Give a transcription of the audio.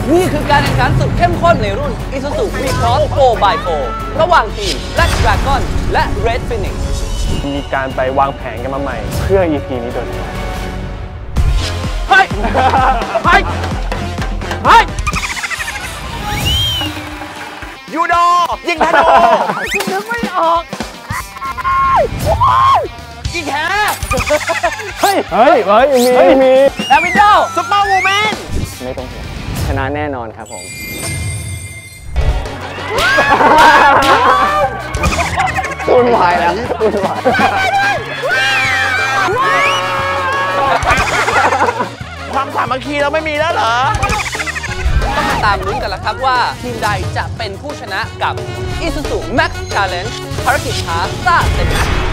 นี่คือการแข่งขันสุดเข้มข้นในรุ่น Isuzu V-Cross 4x4 ระหว่างทีม Black Dragon และ Red Phoenix มีการไปวางแผนกันมาใหม่เพื่อ EP นี้โดยเฉพาะเฮ้ยยูโดยิงธนูนึกไม่ออกอีแขเฮ้ยมีแอวินโดซุปเปอร์วูแมนไม่ต้องห่วงชนะแน่นอนครับผมวุ่นวายแล้ววุ่นวายความสามัคคีเราไม่มีแล้วเหรอต้องมาตามลุ้นกันแล้วครับว่าทีมใดจะเป็นผู้ชนะกับ Isuzu Max Challenge ภารกิจท้าซ่าเต็ม